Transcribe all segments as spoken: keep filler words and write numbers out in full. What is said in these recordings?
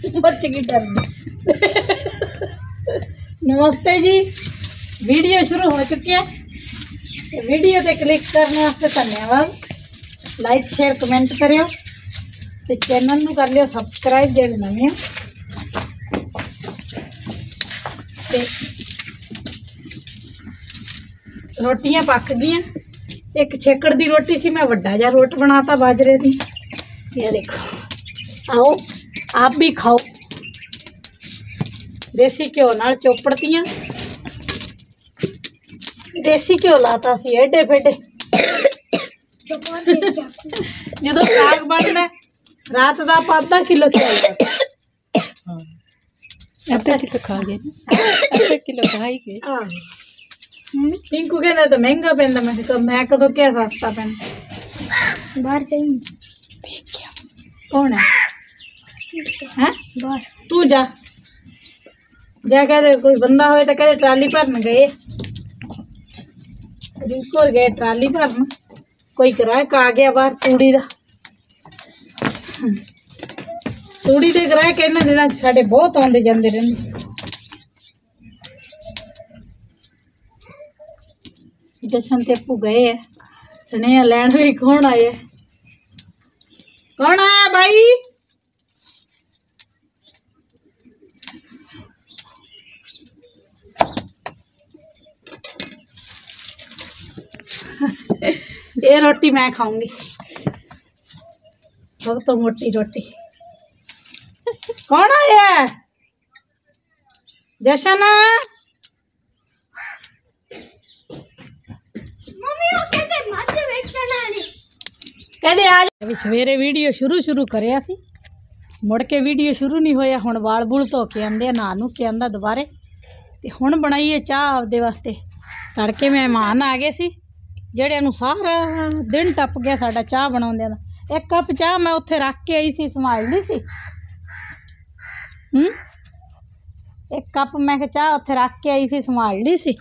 बच गई डर। नमस्ते जी, वीडियो शुरू हो चुकी है। वीडियो पे क्लिक करने वास्ते धन्यवाद। लाइक शेयर कमेंट करियो ते चैनल नू कर लियो सबसक्राइब जेड़े नवे ते रोटियां पक गई। एक छेकड़ दी रोटी सी, मैं वड्डा जा रोट बनाता बाजरे दी। ये देखो, आओ आप भी खाओ। देसी घ्यो नाल चोपड़तियां, देसी घ्यो लाता सी एडे फेडे। जो साग बनता रात का आप आधा किलो खिलाया, आधा किलो खा गए, आधा किलो खा ही गए। पिंकू कहता तो महंगा पैंदा, मैं कहा मैं कदों क्या सस्ता पैंदा। बाहर चाहिए कौन है? हैं बाहर तू जा जा, कहते कोई बंदा हो तो कहते ट्राली भरन गए, रिंको गए ट्राली भरन। कोई ग्राहक आ गया बाहर तूड़ी का, तूड़ी के ग्राहक इन्होंने दिनों साढ़े बहुत आते जाते रहते। जशन ते अपू गए है स्नेहा लैन भी। कौन आया, कौन आया भाई? ये रोटी मैं खाऊंगी, सब तो मोटी रोटी। कौन आया? जशन कहते आज सवेरे वीडियो शुरू शुरू करे सी, मुड़ के वीडियो शुरू नहीं होया। हुण वाल बूल धो के आंदे, नहा नू के आंदा दोबारे ते हुण बनाईए चाह आपदे वास्ते। तड़के मेहमान आ गए सी जेड़े नू सारा दिन टप गया साडा चाह बनाउंदे दा। एक कप चाह मैं उत्थे रख के आई सी, संभाल ली सी। हूँ एक कप मैं चाह उत्थे रख के आई सी, संभाल ली सी।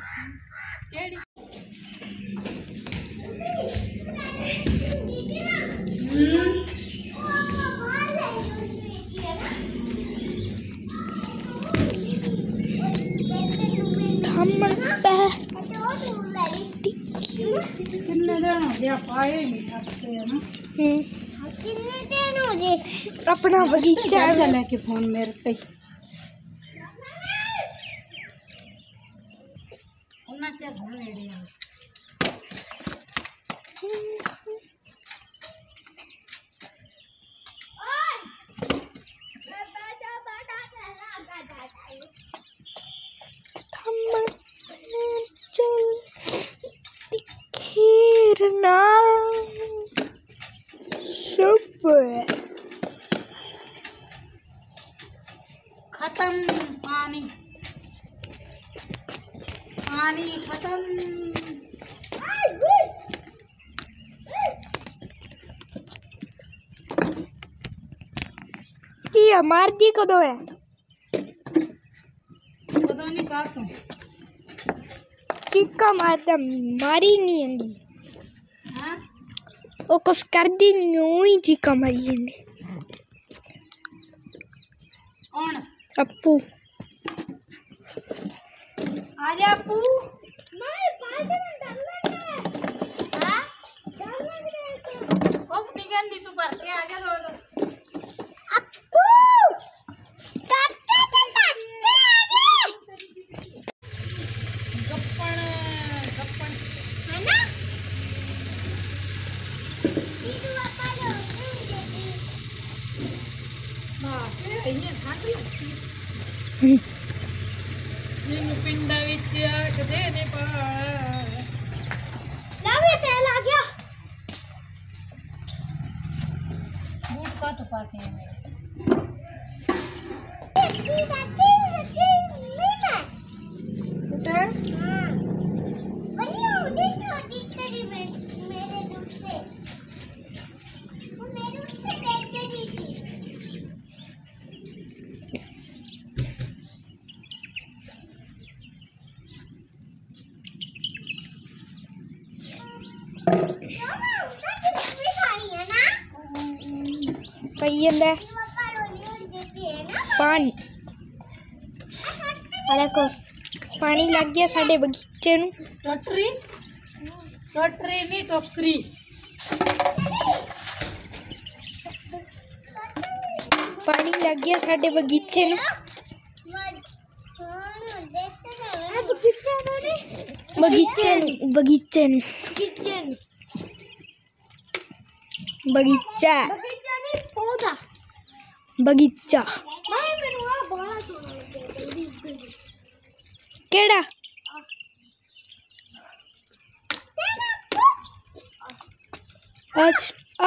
कितने दिन हो गया पाए नहीं सकते है ना। कितने दिन हो गए अपना बगीचा लेके फोन मेरे पे खत्म पानी, पानी खत्म। ये मार दी कदों है, कदों नहीं का तू चिक्का मारता मारी नहीं आंदी। हां ओ कुछ कर दी न्यू ही चिक्का मारी आंदी। कौन? अप्पू आजा अप्पू। मैं पास में डालना है। हां डालना है तो ओफ निकल दी तू भर के आजा रो लो। अप्पू काटते काटते गप्पण गप्पण है ना। दीदू पापा लो हां के ये ठंड लगती है। जिन पिंडा विच आख देने पा लावे तेल आ गया। बूट का तो पाते हैं ती दाती ती मीना बेटा। हां बनियो देख छोटी करी में मेरे दूध से वो मेरे दूध से देख के दी थी। कही है पानी देखो पानी लग गया साडे बगीचे नू। टोटरी टोटरी नहीं टोकरी। पानी लग गया साडे बगीचे नू। बगीचे नू बगीचे नू बगीचा बगीचा केड़ा आज आ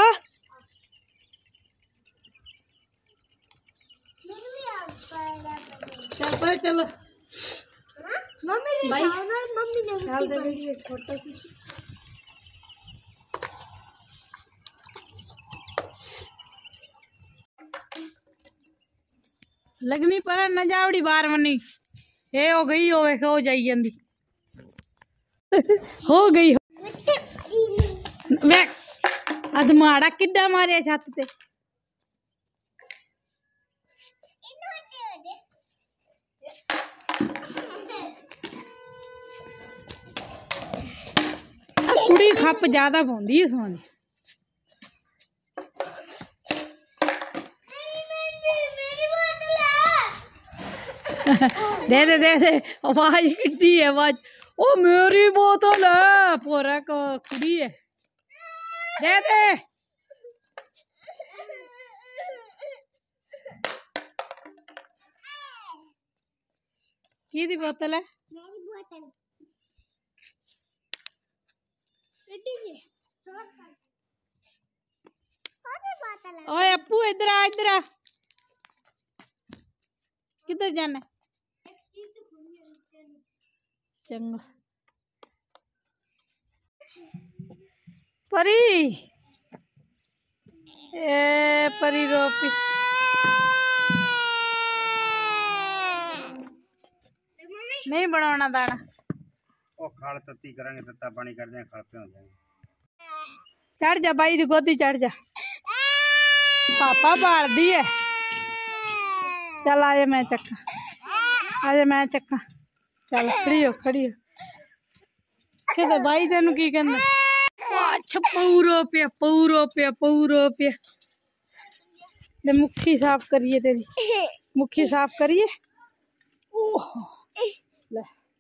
चल पर चलो मम्मी ने भाई मम्मी ने डाल दे वीडियो छोटा सी। लगनी पर न जावड़ी बार मनी ये हो गई हो वे हो जाई जंदी हो गई वे अधमाड़ा किड्डा मारे छत ते कुड़ी खप ज्यादा पाउंदी है सोनी। दे दे दे दे आवाज किड्डी है आवाज। ओ मेरी बोतल है पूरा को कुड़ी है दे दे। की दी बोतल है? मेरी बोतल ओए अप्पू इधर आ इधर आ। किधर जाना? चंगा परी ए परी रोपी नहीं बनाना दाना। ओ खाल तत्ती करेंगे तत्ता पानी कर देंगे खाल पे हो जाएंगे। चढ़ जा भाई दी गोदी चढ़ जा। पापा बाल दी है। चल आजा मैं चक्का आजा मैं चक्का चल खड़ी हो खड़ी हो किधर भाई तेन की कहना। अच्छा पूरो पे पूरो पे पूरो पे ले मुखी साफ करिए तेरी मुखी साफ करिए। ले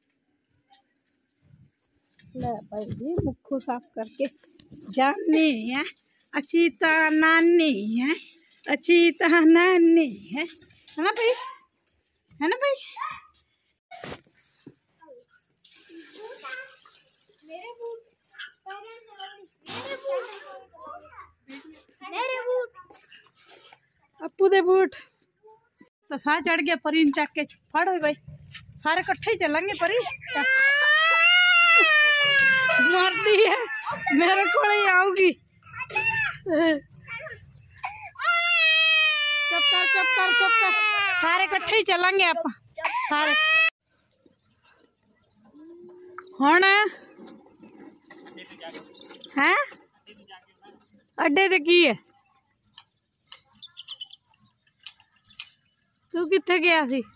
ले भाई जी मुखो साफ करके जाने है अच्छी तरह नानी है अच्छी तरह नानी है है ना भाई है ना भाई। अप्पू दे बूट तो सा चढ़ गया परी चक के फड़ भाई सारे कट्ठे ही चलेंगे परी मारती है मेरे को ही आऊगी। चुप कर चुप कर चुप कर सारे कट्ठे ही चलेंगे आप सारे हुण हैं अड्डे ते की है। तू कित्थे गया सी?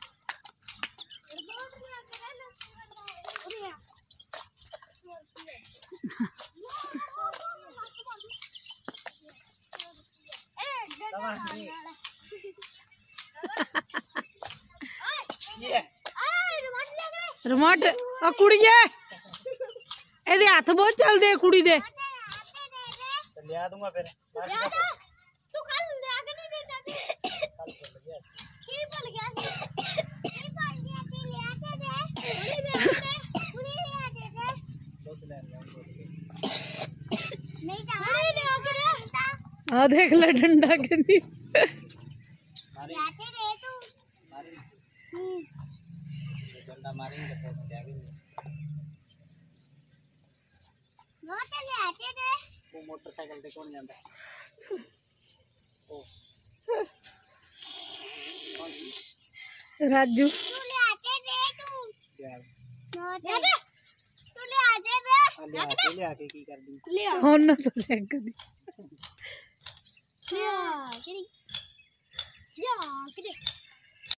रिमोट ओ कुड़िए एदे हाथ बहुत चलदे कुड़ी दे लिया दूंगा फिर तू कल ले आके नहीं देता की बोल गया की बोल गया कि ले आके दे पूरी ले आके दे नहीं तो ले आके दे। आ देख ले डंडा के नहीं लाते दे तू हम्म डंडा मारेंगे तो क्या भी वो तो ले आते दे। वो मोटरसाइकिल पे कौन जाता है? ओ राजू तू ले आते दे तू क्या दे दे तू ले आते दे ले आके ले आके की कर दी ले आ ਹੁਣ तो देख दी ले आ किड़ी ले आ किड़ी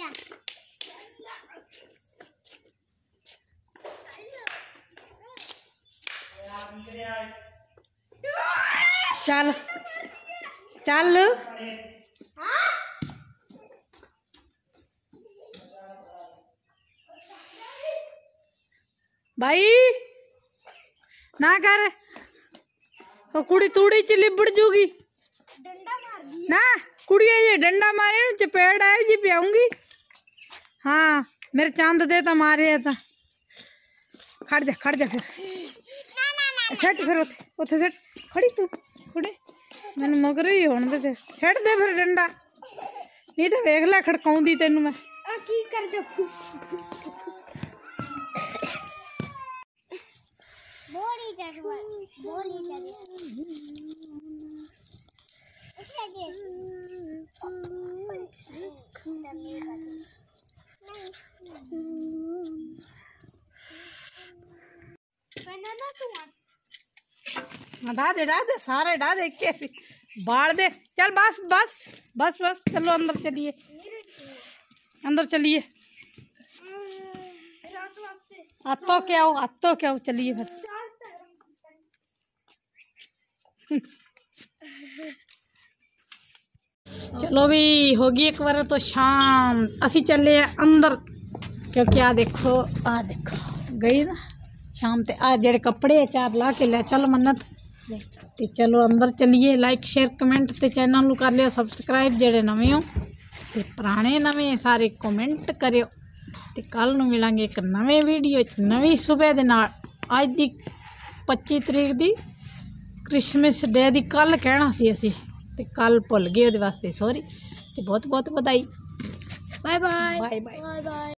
जा चल चल भाई ना कर तो कुड़ी तूड़ी च लिबड़ जूगी डंडा मार दी ना कुड़िया ये डंडा मारे न चपेड़ आए जी पियाऊंगी। हाँ मेरे चांद दे तो मारे है तो खड़ जा खड़ जा फिर सेट फिर उथे उथे सेट खड़ी तू कुड़े मैंने मगर ही होने दे सेट दे फिर डंडा नहीं तो वेख लै खड़काउंदी तेनू मैं आ की कर जा फुस फुस बोली चढ़वा बोली चढ़वा उठा दे बनाना तू डा दे डा दे सारे डा दे के बाढ़ दे चल बस बस बस बस चलो अंदर चलिए अंदर चलिए रात वास्ते आतो क्या हो आतो क्या हो चलिए फिर चलो भी होगी एक बार तो शाम असी चले अंदर क्योंकि आ देखो आ देखो गई ना शाम ते आ जेड़े कपड़े चार ला के ले चल मन्नत ते चलो अंदर चलिए लाइक शेयर कमेंट ते चैनल नू कर लियो सब्सक्राइब जेड़े नवे हो ते पुराने नवे सारे कमेंट करियो ते कल नू मिलांगे एक नवे वीडियो च नवी सुबह दे नाल अज दी पच्ची तरीक दी क्रिसमस डे दी कल कहना सी असी ते कल भुल गए ओहदे वास्ते सॉरी ते बहुत बहुत बधाई bye bye bye bye bye bye.